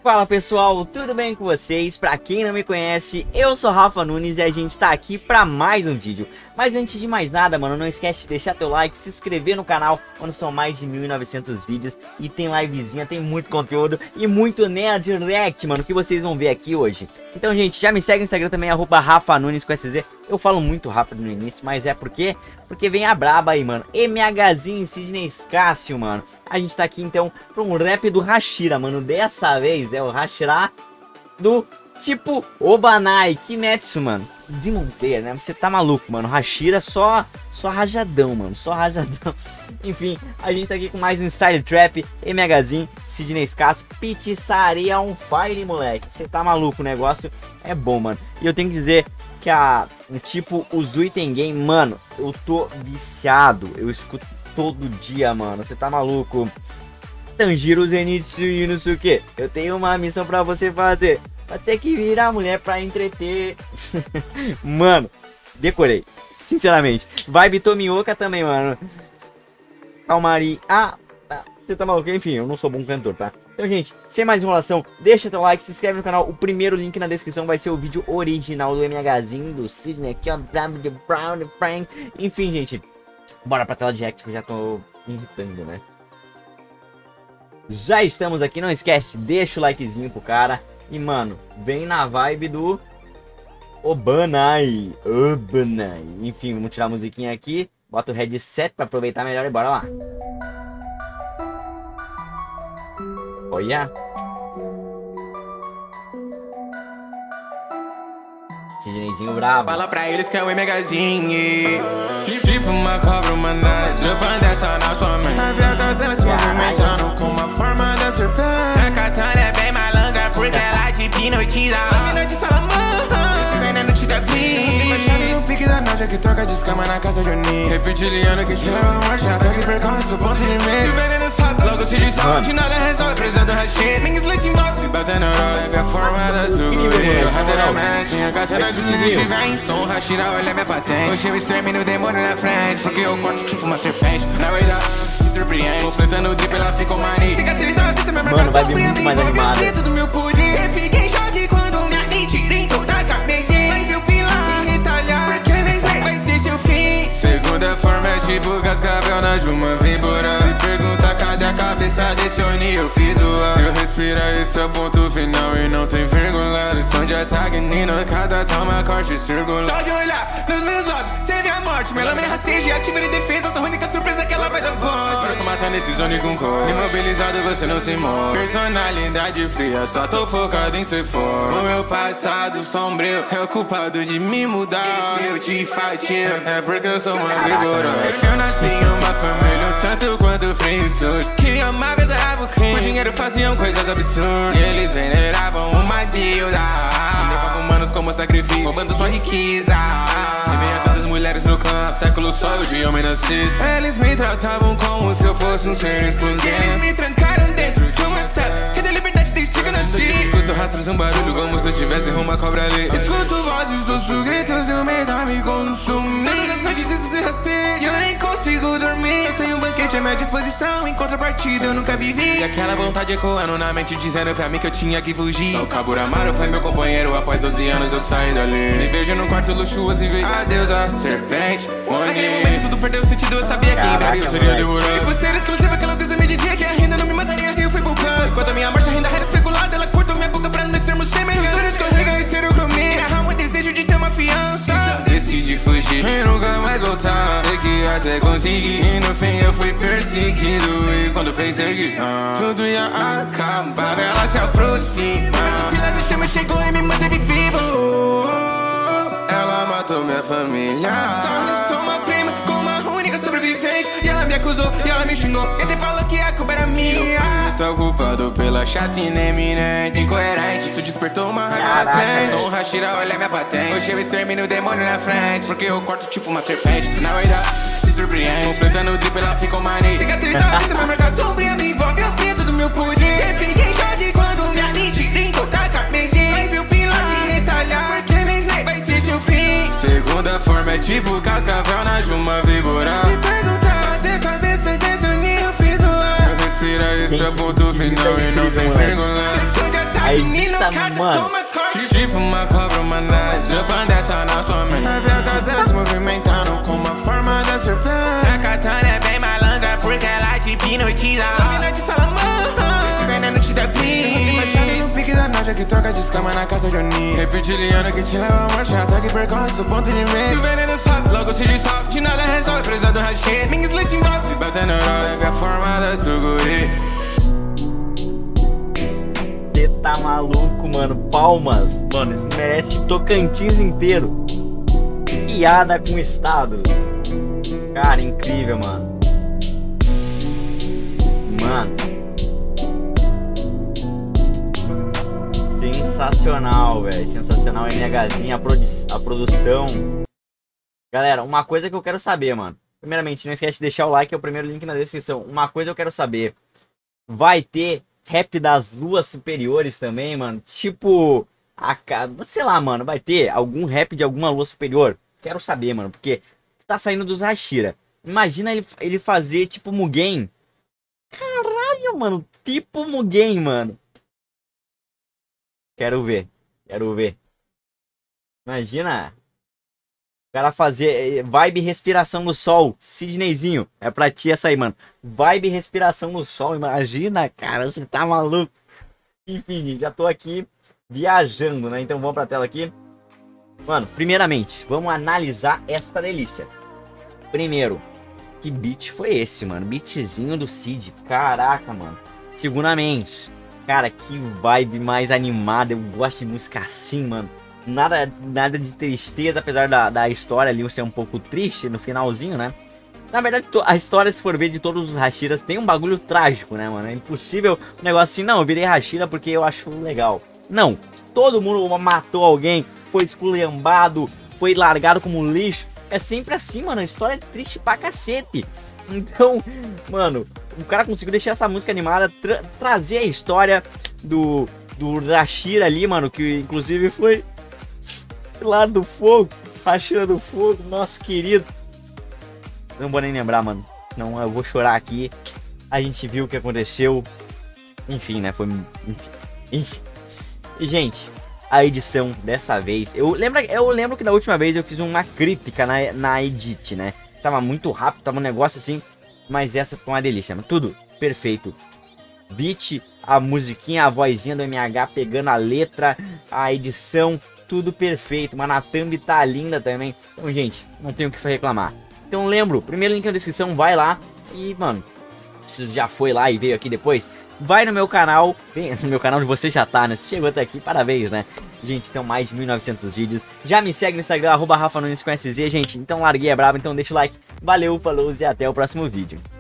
Fala pessoal, tudo bem com vocês? Pra quem não me conhece, eu sou Rafa Nunes e a gente tá aqui pra mais um vídeo. Mas antes de mais nada, mano, não esquece de deixar teu like, se inscrever no canal, onde são mais de 1900 vídeos e tem livezinha, tem muito conteúdo e muito Nerd React, mano, que vocês vão ver aqui hoje. Então, gente, já me segue no Instagram também, @Rafa Nunes com SZ. Eu falo muito rápido no início, mas é porque vem a braba aí, mano. MHzinho, Sidney Cássio, mano. A gente tá aqui, então, pra um rap do Hashira, mano. Dessa vez é o Hashira do tipo Obanai, Kimetsu, mano. Demon Slayer, né? Você tá maluco, mano. Hashira só rajadão, mano. Só rajadão. Enfim, a gente tá aqui com mais um Style Trap, MHzinho, Sidney Cássio, Pizzaria on Fire, moleque. Você tá maluco, o negócio é bom, mano. E eu tenho que dizer que tipo, o Zui Tengen, mano, eu tô viciado. Eu escuto todo dia, mano. Você tá maluco? Tanjiro Zenitsu e não sei o que. Eu tenho uma missão pra você fazer. Vai ter que virar mulher pra entreter. Mano, decorei. Sinceramente. Vibe Tomioka também, mano. Calmaria. Você tá maluco? Enfim, eu não sou bom cantor, tá? Então, gente, sem mais enrolação, deixa teu like, se inscreve no canal. O primeiro link na descrição vai ser o vídeo original do MHzinho, do Sidney aqui, ó. Enfim, gente, bora pra tela de react que eu já tô me irritando, né? Já estamos aqui, não esquece, deixa o likezinho pro cara. E, mano, vem na vibe do Obanai. Enfim, vamos tirar a musiquinha aqui. Bota o headset pra aproveitar melhor e bora lá. Olha. Sidneyzinho bravo. Fala pra eles que é o MHzinho. Tipo uma cobra, uma nave. Jovem dessa na sua mente. A minha katana se movimentando com uma forma da serpente. A katana é bem malandra porque ela te hipnotiza. Lâmina de salamandra, esse veneno te dá brilho. No pique da naja que troca de escama na casa de Oni. Reptiliano que te leva a marcha. Pega e percorre o ponto de meio. O veneno sobe, logo se dissolve. De nada resolve, presa do rachê. Minha sleting box, me batendo no é a forma da suguria. Raderalmente, minha katana de desistir vem. Som Hashira, olha minha patente. Hoje eu extermino o demônio na frente. Porque eu corto tipo uma serpente. Na verdade, me surpreende. Completando o drip, ela ficou mania. Cicatriz na vista, minha marca vai vir muito mais animada. Do meu poder. Fiquei em choque quando me atirei em toda a cabeça. Vai ver o pilar e retalhar. Porque vez vai ser seu fim. Segunda forma é tipo cascavel na Juma víbora. Se pergunta cadê a cabeça desse Oni, eu fiz o ar. Se eu respirar, esse é o ponto final e não tem vírgula. Sessão de ataque, Nino, cada toma corte circular. Só de olhar nos meus olhos, você vê a morte. Minha lâmina rasteja, ativa de defesa. Sua única surpresa é que ela vai dar voz. Eu tô matando esse Zone com cor. Imobilizado, você não se move. Personalidade fria, só tô focado em ser forte. O meu passado sombrio é o culpado de me mudar. E se eu te fastio, é porque eu sou uma víbora. Eu nasci em uma família um tanto quanto frio e sujo, que amava exagerava o crime. Por dinheiro faziam coisas absurdas. E eles veneravam uma deusa. Levavam humanos como sacrifício, roubando sua riqueza. Vivem tantas mulheres no clã, século só o dia eu me nasci. Eles me tratavam como se eu fosse um ser exclusivo. Eles me trancaram dentro de uma cela, que da liberdade desde que eu nasci. Escuto rastros, um barulho como se eu tivesse uma cobra ali. Escuto vozes, ouço gritos e o medo me consumir. Todas as noites isso se rasteia e eu nem consigo dormir. Eu tenho um banquete à minha disposição, em contrapartida eu nunca vivi. E aquela vontade ecoando na mente dizendo pra mim que eu tinha que fugir. Só o Kaburamaro foi meu companheiro, após 12 anos eu saí dali. Me vejo no quarto luxuoso e vejo a deusa serpente Oni. Naquele momento tudo perdeu sentido, eu sabia que em breve eu seria devorado. E por ser exclusiva aquela deusa me dizia que a renda não me mataria e eu fui poupando. Enquanto a minha morte a renda era especulada, ela cortou minha boca pra não sermos gêmeos. Os olhos escorrega heterocromia, arruma o desejo de ter uma fiança. Então decidi fugir e nunca mais voltar. Sei que até consegui e no fim eu fui perseguido. E quando persegui, tudo ia acabar. Ela se aproxima, mas o pilar de chama chegou e me manteve vivo. Ela matou minha família. Só eu sou uma prima com uma única sobrevivente. E ela me acusou e ela me xingou. Ele falou que a culpa era minha. Tô culpado pela chacina eminente. Incoerente, isso despertou uma raiva latente. Sou um Hashira, olha minha patente. Hoje eu extermino o demônio na frente, porque eu corto tipo uma serpente. Na verdade, se surpreende. Completando o drip, ela ficou mania. Cicatriz na vista, minha marca sombria me envolve o preto do meu poder. Fiquei em choque quando me atirei em toda a cabeça. Vai ver o pilar e retalhar, porque minha snake vai ser seu fim. Segunda forma é tipo cascavel na Juma víbora. Se perguntar até a cabeça desse Oni, eu fiz o ar. Eu respiro, esse é o ponto final e não tem vírgula. Sessão de ataque. Aí está, mano. Street from my cover, my nuts. Eu fã dessa na sua mente. A VH dança movimentando com uma forma da serpente. A katana é bem malandra porque ela te hipnotiza. Lâmina de salamandra, esse veneno te dá brilho. Machado no pique da noite que troca de escama na casa de Oni. Reptiliano que te leva a marcha até que percorre seu ponto de medo. Se o veneno sobe, logo se dissolve. De nada resolve, presa do rachê. Minha slit envolve, batendo herói, a forma da suguri. Você tá maluco, mano. Palmas. Mano, isso merece Tocantins inteiro. Piada com estados. Cara, incrível, mano. Mano. Sensacional, velho. Sensacional, NHzinho, a produção. Galera, uma coisa que eu quero saber, mano. Primeiramente, não esquece de deixar o like, é o primeiro link na descrição. Uma coisa eu quero saber. Vai ter rap das luas superiores também, mano? Tipo, sei lá, mano, vai ter algum rap de alguma lua superior? Quero saber, mano, porque tá saindo dos Hashira. Imagina ele fazer tipo Mugen. Caralho, mano, tipo Mugen, mano. Quero ver, quero ver. Imagina o cara fazer vibe respiração no sol. Sidneyzinho, é pra ti essa aí, mano. Vibe respiração no sol, imagina, cara, você tá maluco. Enfim, já tô aqui viajando, né? Então vamos pra tela aqui. Mano, primeiramente, vamos analisar esta delícia. Primeiro, que beat foi esse, mano? Beatzinho do Cid, caraca, mano. Segundamente, cara, que vibe mais animada. Eu gosto de música assim, mano. Nada de tristeza, apesar da história ali ser um pouco triste no finalzinho, né? Na verdade, a história, se for ver de todos os Hashiras, tem um bagulho trágico, né, mano? É impossível um negócio assim, não, eu virei Hashira porque eu acho legal. Não, todo mundo matou alguém, foi esculhambado, foi largado como lixo. É sempre assim, mano, a história é triste pra cacete. Então, mano, o cara conseguiu deixar essa música animada, trazer a história do Hashira ali, mano, que inclusive foi lá do fogo, Hashira do fogo, nosso querido. Não vou nem lembrar, mano, senão eu vou chorar aqui. A gente viu o que aconteceu. Enfim, né, foi... Enfim. E, gente, a edição dessa vez... Eu lembro que da última vez eu fiz uma crítica na edit, né? Tava muito rápido, tava um negócio assim. Mas essa ficou uma delícia, mano. Tudo perfeito. Beat, a musiquinha, a vozinha do MH pegando a letra, a edição, tudo perfeito. Mano, a thumb tá linda também. Então, gente, não tenho o que reclamar. Então, lembro, primeiro link na descrição, vai lá. E, mano, se já foi lá e veio aqui depois, vai no meu canal. Vem no meu canal onde você já tá, né? Se chegou até aqui, parabéns, né? Gente, tem mais de 1900 vídeos. Já me segue no Instagram, @RafaNunes com SZ, gente. Então, larguei é brabo, então deixa o like. Valeu, falou e até o próximo vídeo.